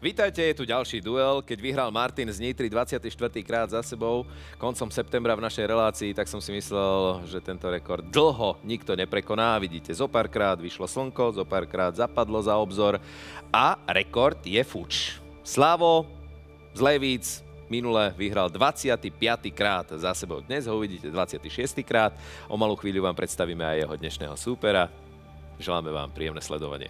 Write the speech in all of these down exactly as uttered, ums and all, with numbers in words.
Vítajte, je tu ďalší duel. Keď vyhral Martin z Nitry dvadsiaty štvrtý krát za sebou koncom septembra v našej relácii, tak som si myslel, že tento rekord dlho nikto neprekoná. Vidíte, zo párkrát vyšlo slnko, zo párkrát zapadlo za obzor a rekord je fuč. Slavo z Levíc minule vyhral dvadsiaty piaty krát za sebou. Dnes ho uvidíte dvadsiaty šiesty krát. O malú chvíľu vám predstavíme aj jeho dnešného súpera. Želáme vám príjemné sledovanie.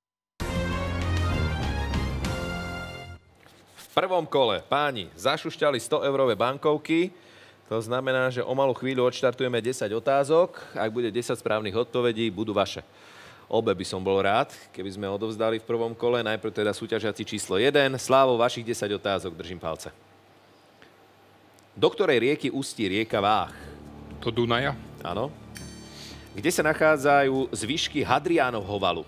V prvom kole páni zašušťali sto eurové bankovky. To znamená, že o malú chvíľu odštartujeme desať otázok. Ak bude desať správnych odpovedí, budú vaše. Obe by som bol rád, keby sme odovzdali v prvom kole. Najprv teda súťažiaci číslo jeden. Slávo, vašich desať otázok, držím palce. Do ktorej rieky ústí rieka Váh? Do Dunaja. Áno. Kde sa nachádzajú zvyšky Hadriánovho valu?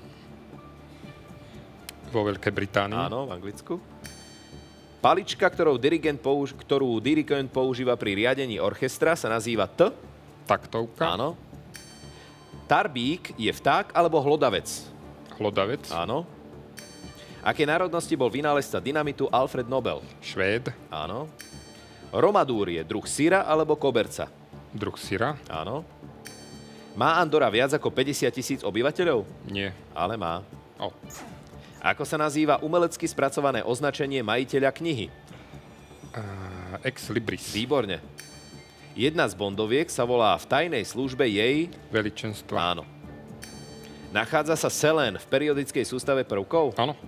Vo Veľkej Británii. Áno, v Anglicku. Palička, ktorou dirigent použ- ktorú dirigent používa pri riadení orchestra, sa nazýva T. Taktovka. Áno. Tarbík je vták alebo hlodavec? Hlodavec. Áno. Aké národnosti bol vynálezca dynamitu Alfred Nobel? Švéd. Áno. Romadúr je druh syra alebo koberca? Druh syra. Áno. Má Andora viac ako päťdesiat tisíc obyvateľov? Nie. Ale má. O. Ako sa nazýva umelecky spracované označenie majiteľa knihy? Uh, ex libris. Výborne. Jedna z bondoviek sa volá v tajnej službe jej... Veličenstva. Áno. Nachádza sa selén v periodickej sústave prvkov? Áno.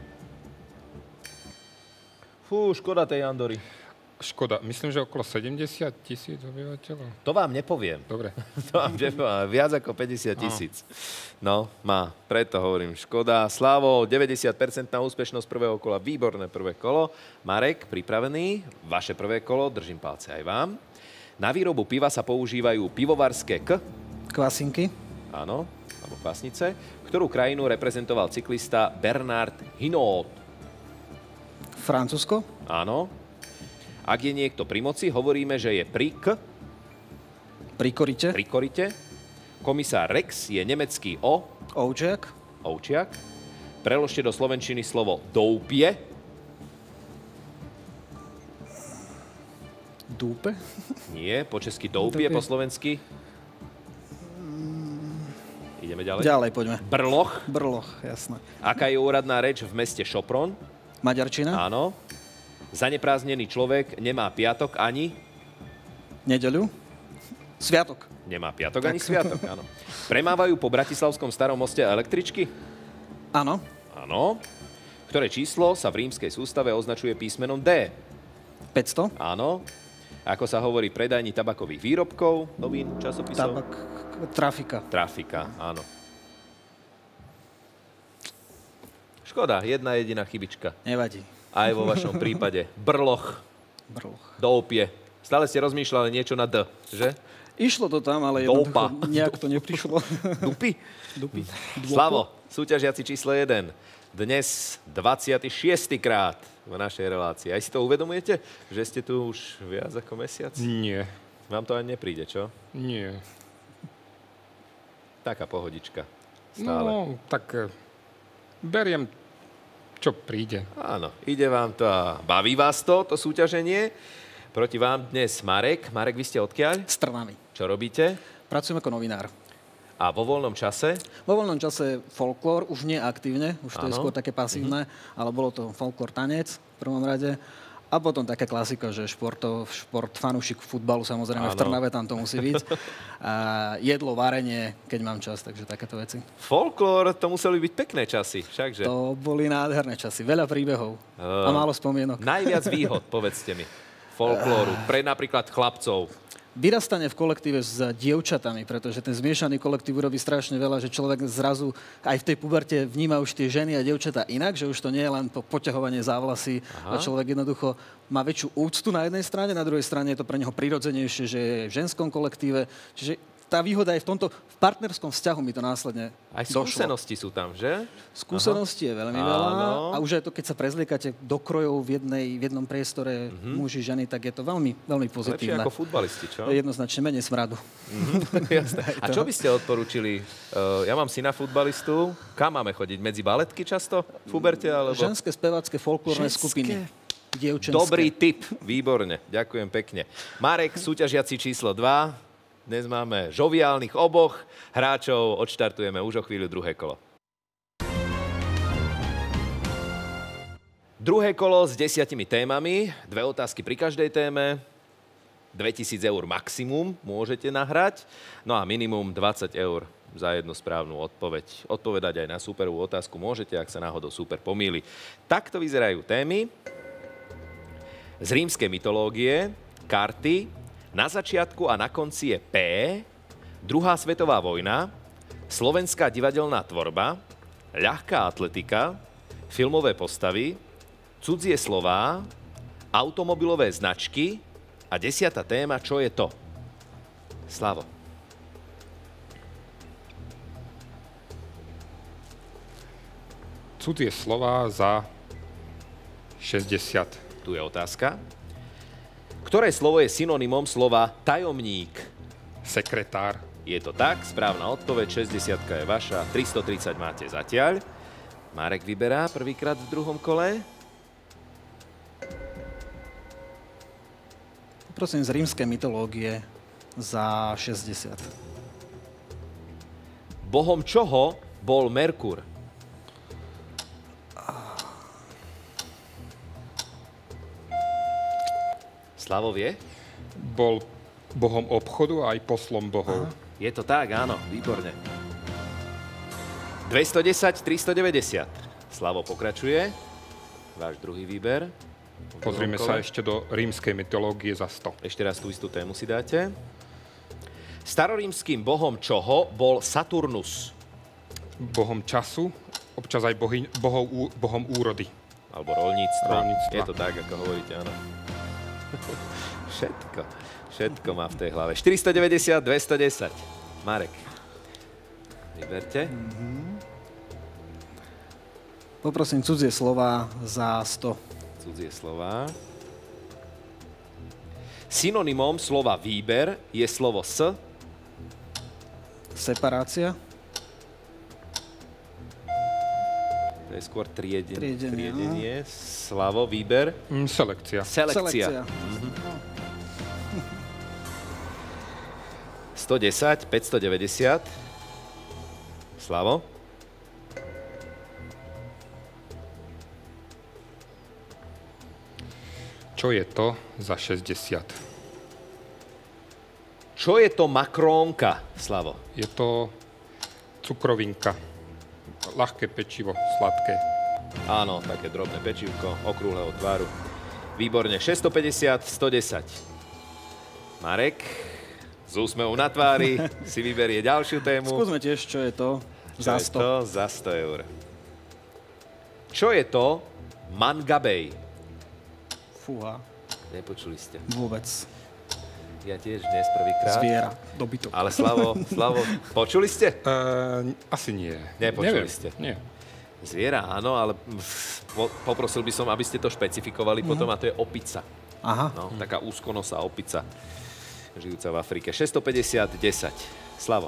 Fú, škoda tej Andory. Škoda. Myslím, že okolo sedemdesiat tisíc obyvateľov. To vám nepoviem. Dobre. To vám nepoviem. Viac ako päťdesiat tisíc. No, má. Preto hovorím škoda. Slávo, deväťdesiat percent na úspešnosť prvého kola. Výborné prvé kolo. Marek, pripravený? Vaše prvé kolo. Držím palce aj vám. Na výrobu piva sa používajú pivovarské k... Kvasinky. Áno, alebo kvasnice. Ktorú krajinu reprezentoval cyklista Bernard Hinault? Francúzsko. Áno. Ak je niekto pri moci, hovoríme, že je pri k... Pri korite. Pri korite. Komisár Rex je nemecký o... Ovčiak. Ovčiak. Preložte do slovenčiny slovo doupie. Dúpe. Nie, po česky doupie, Doupie. po slovensky. Ideme ďalej. Ďalej poďme. Brloch. Brloch, jasné. Aká je úradná reč v meste Sopron? Maďarčina. Áno. Zaneprázdnený človek nemá piatok ani... Nedeľu. Sviatok. Nemá piatok ani sviatok, áno. Premávajú po Bratislavskom starom moste električky? Áno. Áno. Ktoré číslo sa v rímskej sústave označuje písmenom D? päťsto. Áno. Ako sa hovorí predajni tabakových výrobkov, novín, časopisov? Tabak. Trafika. Trafika, áno. Škoda, jedna jediná chybička. Nevadí. Aj vo vašom prípade. Brloch. Brloch. Doupie. Stále ste rozmýšľali niečo na D, že? Išlo to tam, ale Doupa. jednoducho nejak to neprišlo. Dupy? Dupy. Slavo, súťažiaci číslo jeden. Dnes dvadsiaty šiesty krát v našej relácii. Aj si to uvedomujete, že ste tu už viac ako mesiac? Nie. Vám to ani nepríde, čo? Nie. Taká pohodička. Stále. No, tak eh, beriem, čo príde. Áno, ide vám to a baví vás to, to súťaženie. Proti vám dnes Marek. Marek, vy ste odkiaľ? S Trnavy. Čo robíte? Pracujem ako novinár. A vo voľnom čase? Vo voľnom čase folklór, už nie aktívne, už to Áno. je skôr také pasívne, mm-hmm. ale bolo to folklór tanec v prvom rade. A potom taká klasika, že športov, šport, fanúšik futbalu, samozrejme Áno. v Trnave, tam to musí byť. A jedlo, varenie, keď mám čas, takže takéto veci. Folklór, to museli byť pekné časy, všakže. To boli nádherné časy, veľa príbehov Uh, a málo spomienok. Najviac výhod, povedzte mi, folklóru, pre napríklad chlapcov. Vyrastanie v kolektíve s dievčatami, pretože ten zmiešaný kolektív robí strašne veľa, že človek zrazu aj v tej puberte vníma už tie ženy a dievčatá inak, že už to nie je len po poťahovanie závlasy a človek jednoducho má väčšiu úctu na jednej strane, na druhej strane je to pre neho prirodzenejšie, že je v ženskom kolektíve. Čiže tá výhoda je v tomto, v partnerskom vzťahu mi to následne Aj došlo. skúsenosti sú tam, že? Skúsenosti je veľmi Áno. veľa a už aj to, keď sa prezliekate do krojov v, jednej, v jednom priestore mm-hmm. muži, ženy, tak je to veľmi, veľmi pozitívne. Lepšie ako futbalisti, čo? Jednoznačne menej smradu. Mm-hmm. Jasné. A čo by ste odporúčili? Uh, ja mám syna futbalistu. Kam máme chodiť? Medzi baletky často? V Fuberte? Alebo... Ženské spevácké folklórne Ženské. skupiny. Dievčenské. Dobrý tip. Výborne. Ďakujem pekne. Marek, súťažiaci číslo dva. Dnes máme žoviálnych oboch hráčov. Odštartujeme už o chvíľu druhé kolo. Druhé kolo s desiatimi témami. Dve otázky pri každej téme. dvetisíc eur maximum môžete nahrať. No a minimum dvadsať eur za jednu správnu odpoveď. Odpovedať aj na súperovú otázku môžete, ak sa náhodou súper pomýli. Takto vyzerajú témy z rímskej mytológie, karty. Na začiatku a na konci je P, druhá svetová vojna, slovenská divadelná tvorba, ľahká atletika, filmové postavy, cudzie slová, automobilové značky a desiata téma, čo je to? Slavo. Cudzie slova za šesťdesiat. Tu je otázka. Ktoré slovo je synonymom slova tajomník? Sekretár. Je to tak, správna odpoveď, šesťdesiatka je vaša, tristotridsať máte zatiaľ. Marek vyberá prvýkrát v druhom kole. Prosím, z rímskej mytológie za šesťdesiat. Bohom čoho bol Merkur? Slavo vie? Bol bohom obchodu a aj poslom bohov. Je to tak, áno, výborne. dvestodesať, tristodeväťdesiat. Slavo pokračuje. Váš druhý výber. Pozrime sa ešte do rímskej mytológie za sto. Ešte raz tú istú tému si dáte. Starorímskym bohom čoho bol Saturnus? Bohom času, občas aj bohy, bohov, bohom úrody. Alebo roľníctva. Roľníctva. Je to tak, ako hovoríte, áno. Všetko, všetko má v tej hlave. štyristodeväťdesiat, dvestodesať. Marek, vyberte. Mm-hmm. Poprosím cudzie slova za sto. Cudzie slova. Synonymom slova výber je slovo s. Separácia. To je skôr triedenie. Triedenie, triedenie. Slavo, výber. Mm, selekcia. Selekcia. Selekcia. Mhm. stodesať, päťstodeväťdesiat. Slavo. Čo je to za šesťdesiat? Čo je to makrónka, Slavo? Je to cukrovinka. Ľahké pečivo, sladké. Áno, také drobné pečivko, okrúhleho tvaru. Výborne, šesťstopäťdesiat, stodesať. Marek, z úsmevom na tvári, si vyberie ďalšiu tému. Skúsme tiež, čo je to Čo za je sto. to? Za sto eur. Čo je to mangabej? Fúha, Nepočuli ste. vôbec. Ja tiež dnes prvýkrát. Zviera, dobytok. Ale Slavo, Slavo, počuli ste? Uh, asi nie. Nepočuli Neviem. ste. Nie. Zviera, áno, ale po, poprosil by som, aby ste to špecifikovali potom, a to je opica. Aha. No, taká úzkonosá opica, žijúca v Afrike. šesťstopäťdesiat, desať. Slavo.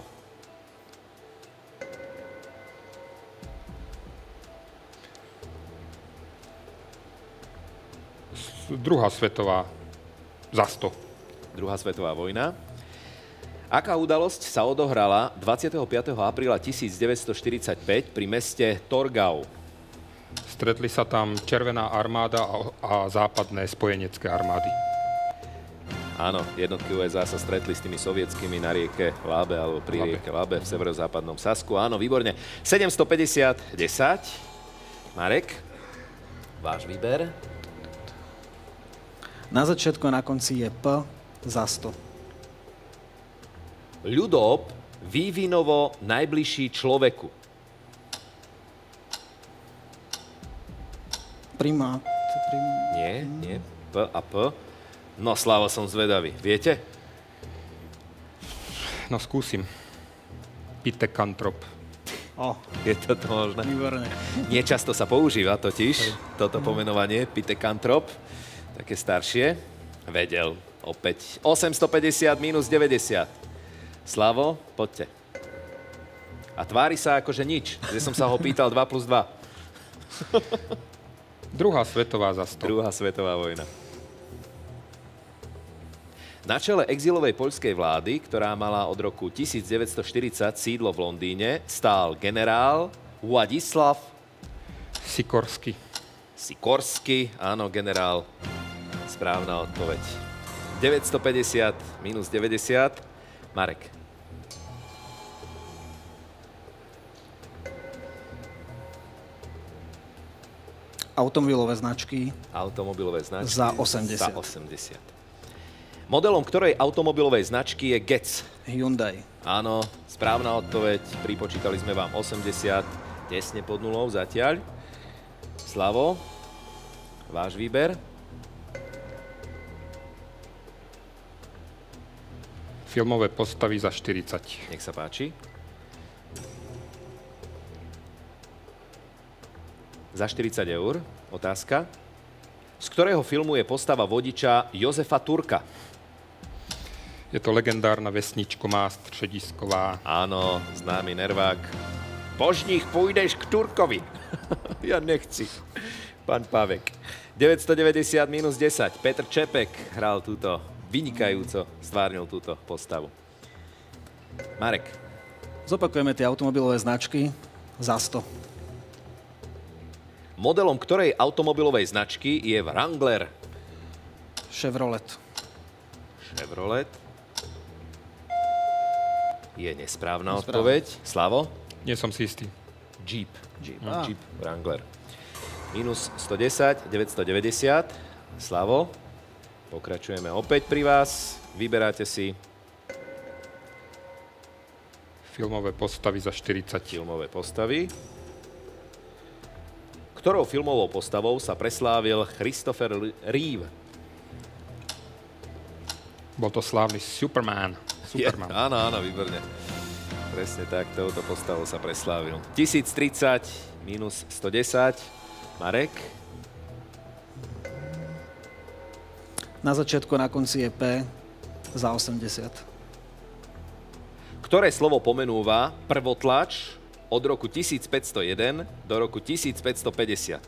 Druhá svetová za sto. Druhá svetová vojna. Aká udalosť sa odohrala dvadsiateho piateho apríla tisícdeväťstoštyridsaťpäť pri meste Torgau? Stretli sa tam Červená armáda a, a západné spojenecké armády. Áno, jednotky ú es á sa stretli s tými sovietskými na rieke Labe, alebo pri Labe. rieke Labe v severozápadnom Sasku. Áno, výborne. sedemstopäťdesiat, desať. Marek, váš výber. Na začiatku a na konci je P za sto. Ľudób vývinovo najbližší človeku. Primát. Prim... Nie, nie. P a P. No, Slavo, som zvedavý. Viete? No skúsim. Pithecantrop. O, Je to to možné? výborne. Niečasto sa používa totiž toto pomenovanie, Pithecantrop, také staršie. Vedel, opäť. osemstopäťdesiat minus deväťdesiat. Slavo, poďte. A tvári sa ako, že nič. Že som sa ho pýtal dva plus dva. Druhá svetová za sto. Druhá svetová vojna. Na čele exilovej poľskej vlády, ktorá mala od roku tisícdeväťstoštyridsať sídlo v Londýne, stál generál Władysław Sikorsky. Sikorsky. Áno, generál. Správna odpoveď. deväťstopäťdesiat minus deväťdesiat. Marek. Automobilové značky. Automobilové značky. Za osemdesiat. Za osemdesiat. Modelom ktorej automobilovej značky je Getz? Hyundai. Áno, správna odpoveď. Pripočítali sme vám osemdesiat, tesne pod nulou zatiaľ. Slavo, váš výber? Filmové postavy za štyridsať. Nech sa páči. Za štyridsať eur. Otázka. Z ktorého filmu je postava vodiča Jozefa Turka? Je to legendárna vesničko Mást Šedisková. Áno, známy nervák. Po žních pôjdeš k Turkovi. Ja nechci. Pán Pávek. deväťstodeväťdesiat minus desať. Petr Čepek hral túto vynikajúco, stvárnil túto postavu. Marek. Zopakujeme tie automobilové značky za sto. Modelom ktorej automobilovej značky je Wrangler? Chevrolet. Chevrolet. Je nesprávna Nesprávna. odpoveď. Slavo? Nie som si istý. Jeep. Jeep. Á. Jeep Wrangler. Minus stodesať, deväťstodeväťdesiat. Slavo? Pokračujeme opäť pri vás. Vyberáte si Filmové postavy za štyridsať. filmové postavy. Ktorou filmovou postavou sa preslávil Christopher Reeve? Bol to slávny Superman. Superman. Je, áno, áno, výborne. Presne tak, touto postavou sa preslávil. tisíctridsať minus stodesať. Marek? Na začiatku, na konci je P za osemdesiat. Ktoré slovo pomenúva prvotlač od roku tisícpäťstojeden do roku tisícpäťstopäťdesiat?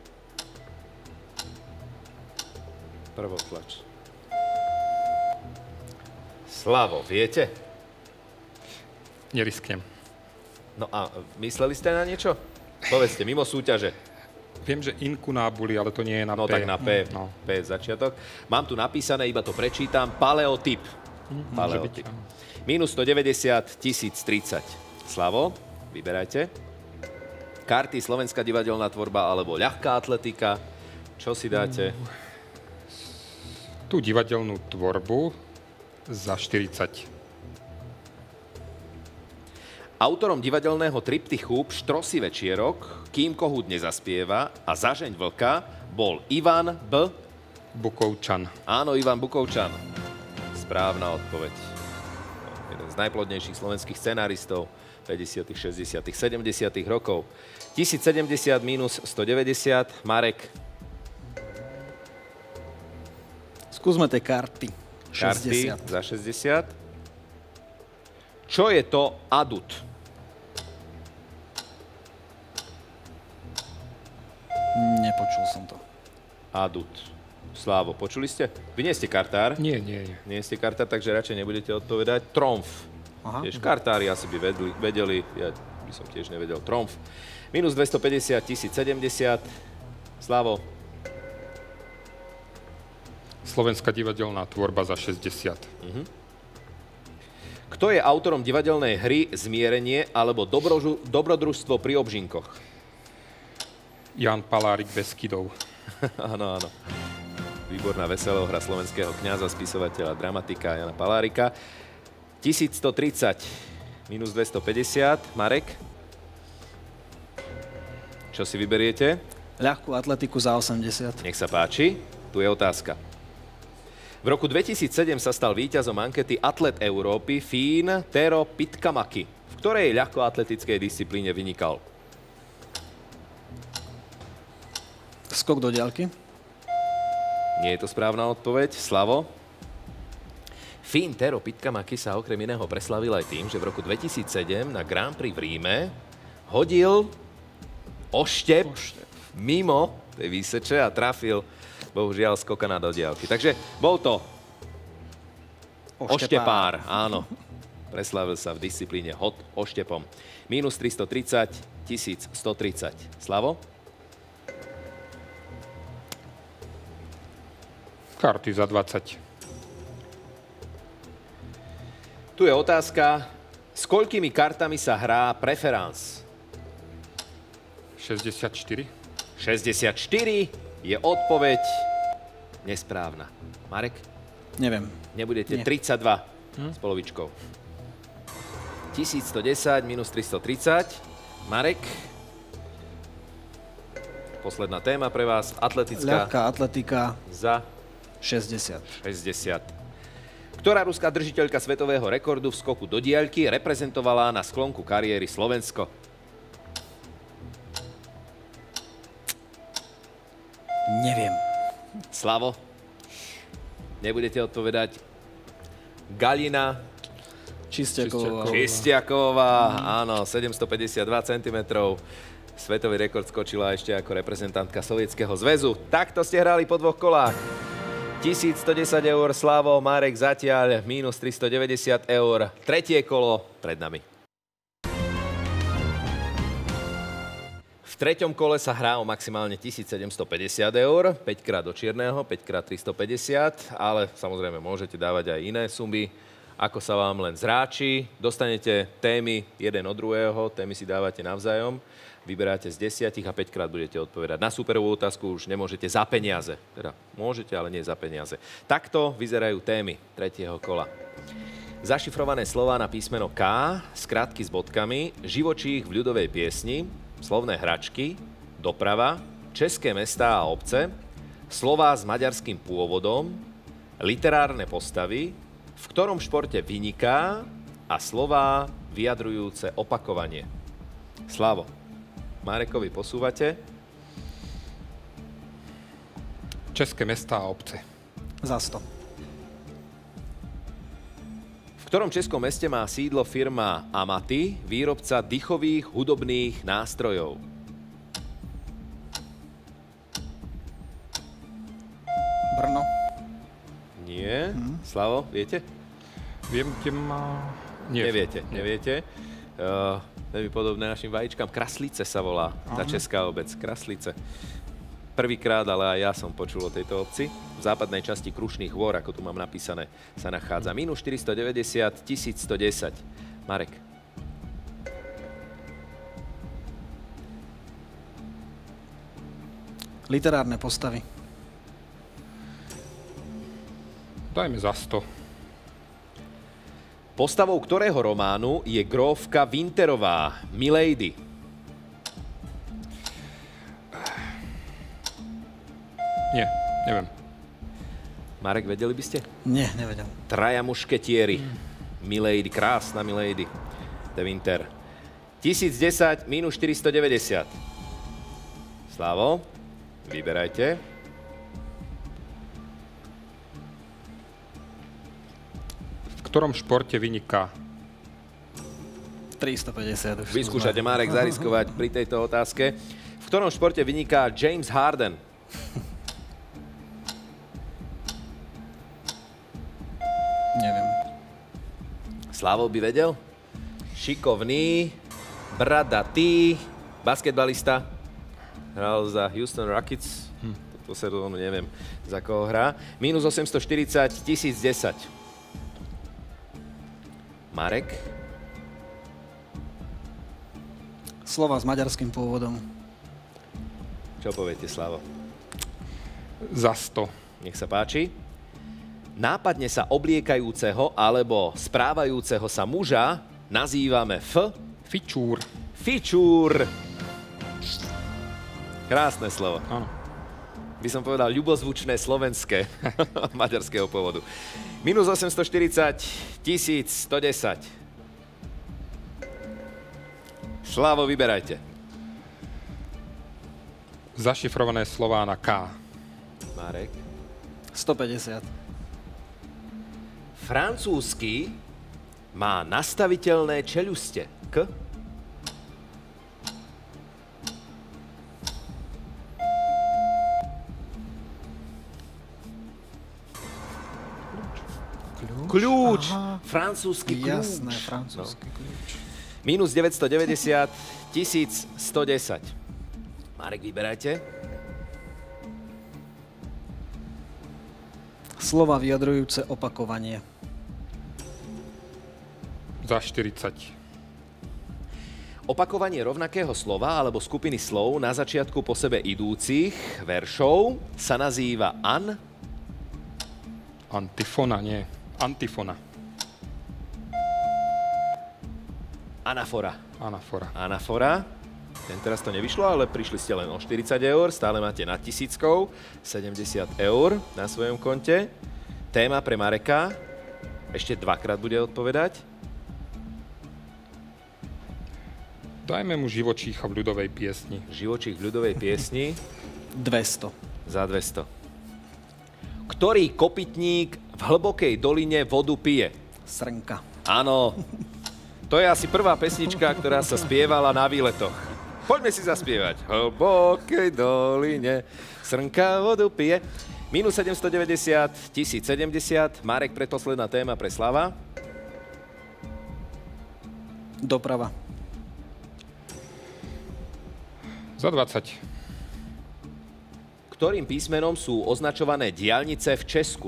Prvotlač. Slavo, viete? Nerisknem. No a mysleli ste na niečo? Povedzte, mimo súťaže. Viem, že inkunábuli, ale to nie je na No P. tak na P. No. P je začiatok. Mám tu napísané, iba to prečítam. Paleotyp. Paleotyp. byť, áno. Minus stodeväťdesiat, tisíctridsať. Slavo, vyberajte. Karty, slovenská divadelná tvorba alebo ľahká atletika. Čo si dáte? Tú divadelnú tvorbu za štyridsať. Autorom divadelného triptychu Pštrosy večierok, Kým kohút nezaspieva a Zažeň vlka bol Ivan B. Bukovčan. Áno, Ivan Bukovčan. Správna odpoveď. Jeden z najplodnejších slovenských scenáristov päťdesiatych, šesťdesiatych, sedemdesiatych rokov. tisícsedemdesiat minus stodeväťdesiat. Marek. Skúsme tie karty. Karty šesťdesiat. za šesťdesiat. Čo je to adut? Nepočul som to. Adut. Slávo, počuli ste? Vy nie ste kartár? Nie, nie, nie. Nie ste kartár, takže radšej nebudete odpovedať. Tromf. Aha. Tiež kartári asi by vedeli, vedeli, ja by som tiež nevedel. Tromf. Minus dvestopäťdesiat, tisícsedemdesiat. Slavo. Slovenská divadelná tvorba za šesťdesiat. Kto je autorom divadelnej hry Zmierenie alebo Dobrožu, Dobrodružstvo pri obžinkoch? Jan Palárik Beskydov. Áno, áno. Výborná veselohra slovenského kňaza, spisovateľa, dramatika Jana Palárika. tisícstotridsať minus dvestopäťdesiat. Marek? Čo si vyberiete? Ľahkú atletiku za osemdesiat. Nech sa páči. Tu je otázka. V roku dvetisícsedem sa stal víťazom ankety Atlet Európy Fín Tero Pitkämäki, v ktorej ľahkoatletickej disciplíne vynikal. Skok do diaľky. Nie je to správna odpoveď. Slavo? Fín Tero Pitkämäki sa okrem iného preslavil aj tým, že v roku dvetisícsedem na Grand Prix v Ríme hodil oštep, oštep. mimo tej výseče a trafil, bohužiaľ, skokana do diaľky. Takže bol to oštepár. oštepár, áno. Preslavil sa v disciplíne hod oštepom. Mínus tristotridsať, tisícstotridsať. Slavo? Karty za dvadsať. Tu je otázka, s koľkými kartami sa hrá preference? šesťdesiatštyri. šesťdesiatštyri je odpoveď nesprávna. Marek? Neviem. Nebudete? Nie. tridsaťdva hm? s polovičkou. tisícstodesať minus tristotridsať. Marek? Posledná téma pre vás. Atletická. Ľahká atletika. Za? šesťdesiat. šesťdesiat. Ktorá ruská držiteľka svetového rekordu v skoku do diaľky reprezentovala na sklonku kariéry Slovensko? Neviem. Slavo? Nebudete odpovedať? Galina? Čistiaková. Čistiaková, áno, sedemstopäťdesiatdva centimetrov. Svetový rekord skočila ešte ako reprezentantka Sovietskeho zväzu. Takto ste hrali po dvoch kolách. tisícstodesať eur, Slavo, Marek zatiaľ, mínus tristodeväťdesiat eur. Tretie kolo pred nami. V treťom kole sa hrá o maximálne tisícsedemstopäťdesiat eur, päť krát do čierneho, päť krát tristopäťdesiat, ale samozrejme môžete dávať aj iné sumy, ako sa vám len zráči. Dostanete témy jeden od druhého, témy si dávate navzájom. Vyberáte z desiatich a päť krát budete odpovedať. Na superovú otázku už nemôžete za peniaze. Teda môžete, ale nie za peniaze. Takto vyzerajú témy tretieho kola. Zašifrované slová na písmeno K, skratky s bodkami, živočích v ľudovej piesni, slovné hračky, doprava, české mestá a obce, slová s maďarským pôvodom, literárne postavy, v ktorom športe vyniká a slová vyjadrujúce opakovanie. Slavo. Marekovi posúvate. České mestá a obce. Za sto. V ktorom českom meste má sídlo firma Amaty, výrobca dychových hudobných nástrojov? Brno. Nie. Hmm. Slavo, viete? Viem, kde má... Nie. Neviete, neviete. Uh, veľmi podobné našim vajíčkam. Kraslice sa volá tá česká obec. Kraslice. Prvýkrát, ale aj ja som počul o tejto obci. V západnej časti Krušných hôr, ako tu mám napísané, sa nachádza. Minus štyristodeväťdesiat, tisícstodesať. Marek. Literárne postavy. Dajme za sto. Postavou ktorého románu je grófka Winterová, Milady? Nie, neviem. Marek, vedeli by ste? Nie, nevedel. Traja mušketieri. Milady, krásna Milady. De Winter. tisícdesať minus štyristodeväťdesiat. Slavo, vyberajte. V ktorom športe vyniká? tristopäťdesiat. Už Vyskúšate, Marek, zariskovať pri tejto otázke. V ktorom športe vyniká James Harden? Neviem. Slavo by vedel? Šikovný, bradatý, basketbalista. Hral za Houston Rockets. Hm. To sezónu neviem, za koho hrá. Minus osemstoštyridsať, tisícdesať. Marek? Slova s maďarským pôvodom. Čo poviete, Slavo? Za sto. Nech sa páči. Nápadne sa obliekajúceho alebo správajúceho sa muža nazývame F. Fičúr. Fičúr. Krásne slovo. Áno. by som povedal, ľubozvučné slovenské maďarského pôvodu. Minus osemstoštyridsať, tisícstodesať. Slavo, vyberajte. Zašifrované slová na K. Marek. stopäťdesiat. Francúzsky má nastaviteľné čeľuste. K. Kľúč. Aha. Francúzsky kľúč. Jasné, francúzsky no. kľúč. Minus deväťstodeväťdesiat, tisícstodesať. Marek, vyberajte. Slova vyjadrujúce opakovanie. Za štyridsať. Opakovanie rovnakého slova alebo skupiny slov na začiatku po sebe idúcich veršov sa nazýva an... Antifona, nie. Antifona. Anafora. Anafora. Anafora. Ten teraz to nevyšlo, ale prišli ste len o štyridsať eur, stále máte nad tisíckou, sedemdesiat eur na svojom konte. Téma pre Mareka. Ešte dvakrát bude odpovedať. Dajme mu živočícha v ľudovej piesni. Živočích v ľudovej piesni. dvesto. Za dvesto. Ktorý kopytník v hlbokej doline vodu pije? Srnka. Áno. To je asi prvá pesnička, ktorá sa spievala na výletoch. Poďme si zaspievať. V hlbokej doline srnka vodu pije. Minus sedemstodeväťdesiat, tisícsedemdesiat. Marek, predposledná téma pre Slava. Doprava. Za dvadsať. Ktorým písmenom sú označované diaľnice v Česku?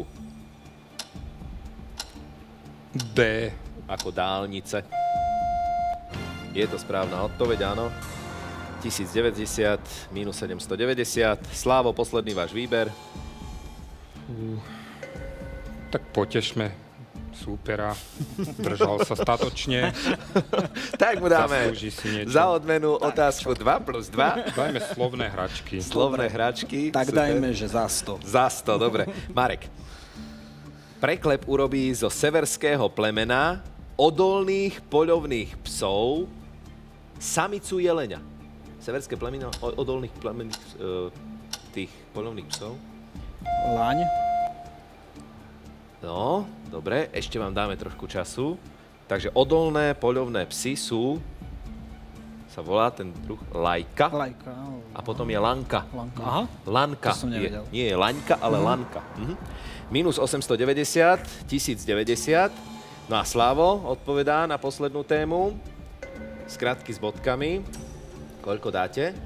D. Ako dálnice. Je to správna odpoveď, áno. tisícdeväťdesiat, minus sedemstodeväťdesiat. Slávo, posledný váš výber. Uh, tak potešme súpera. Držal sa statočne. Tak mu dáme za odmenu otázku dva plus dva. Dajme slovné hračky. Slovné hračky. Tak super. Dajme, že za sto. Za sto, dobre. Marek. Preklep urobí zo severského plemena odolných poľovných psov samicu jelenia. Severské plemeno odolných plemených uh, tých poľovných psov. Laň. No, dobre, ešte vám dáme trošku času. Takže odolné poľovné psy sú, sa volá ten druh lajka. Lajka. A potom je lanka. Lanka. Aha. Lanka. To som nevedel. Je, nie je laňka, ale uh-huh. lanka. Uh-huh. Minus osemstodeväťdesiat, tisícdeväťdesiat. No a Slavo odpovedá na poslednú tému. Skratky s bodkami. Koľko dáte?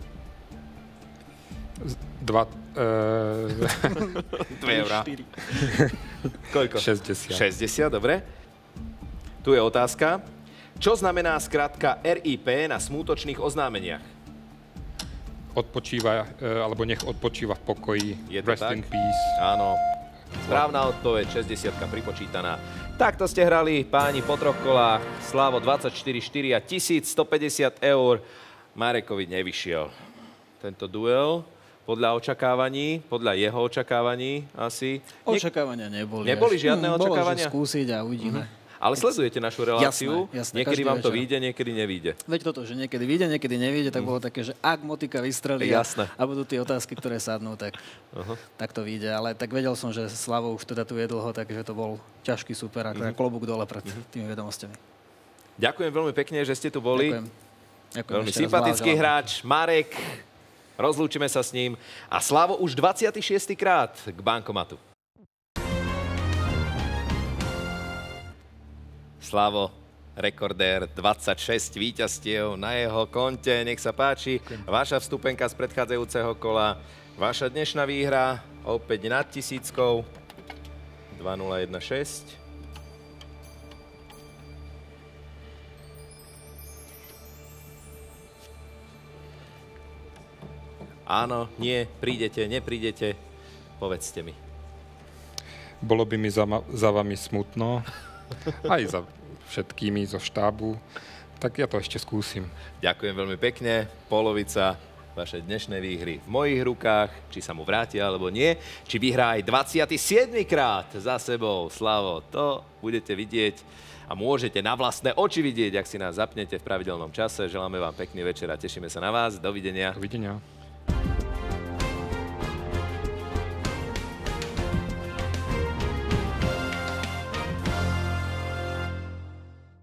Dva... Uh... Dve eurá. Koľko? šesťdesiat. šesťdesiat, dobre. Tu je otázka. Čo znamená skratka er í pé na smútočných oznámeniach? Odpočíva, alebo nech odpočíva v pokoji. Je to Rest tak? in peace. Áno. Správna odpoveď, šesťdesiatka pripočítaná. Takto ste hrali, páni, po troch kolách. Slavo dvadsaťštyri štyri a tisícstopäťdesiat eur. Marekovi nevyšiel tento duel. Podľa očakávaní, podľa jeho očakávaní asi. Očakávania neboli. Neboli žiadne hm, očakávania? Bolo, že skúsiť a uvidíme. Mm-hmm. Ale sledujete našu reláciu? Jasné, jasné, niekedy vám to večer. vyjde, niekedy nevyjde. Veď toto, že niekedy vyjde, niekedy nevyjde, tak mm. bolo také, že ak motika vystrelí a, a budú tie otázky, ktoré sadnú, tak, uh-huh. tak to vyjde. Ale tak vedel som, že Slavo už teda tu je dlho, takže to bol ťažký super, a mm. klobúk dole pred mm. tými vedomostiami. Ďakujem veľmi pekne, že ste tu boli. Ďakujem. Ďakujem veľmi sympatický hráč, Marek. Rozlúčime sa s ním. A Slavo už dvadsiaty šiesty krát k bankomatu. Slavo, rekordér, dvadsaťšesť víťazstiev na jeho konte. Nech sa páči. Vaša vstupenka z predchádzajúceho kola. Vaša dnešná výhra opäť nad tisíckou. dva nula jedna šesť. Áno, nie, prídete, neprídete. Povedzte mi. Bolo by mi za, za vami smutno. Aj za všetkými zo štábu. Tak ja to ešte skúsim. Ďakujem veľmi pekne. Polovica vaše dnešné výhry v mojich rukách, či sa mu vrátia alebo nie, či vyhrá aj dvadsiaty siedmy krát za sebou. Slavo, to budete vidieť a môžete na vlastné oči vidieť, ak si nás zapnete v pravidelnom čase. Želáme vám pekný večer a tešíme sa na vás. Dovidenia. Dovidenia.